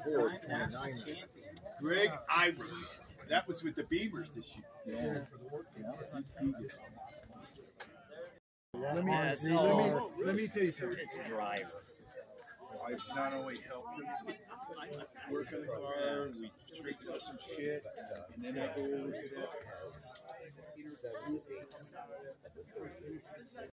Greg, that was with the Beavers this year. Let me tell you something. It's driver. I've not only helped him working hard, we straightened up some shit, and then I go over to that.